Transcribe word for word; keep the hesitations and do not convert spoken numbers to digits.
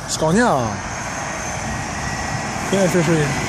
是高年啊，现在这是。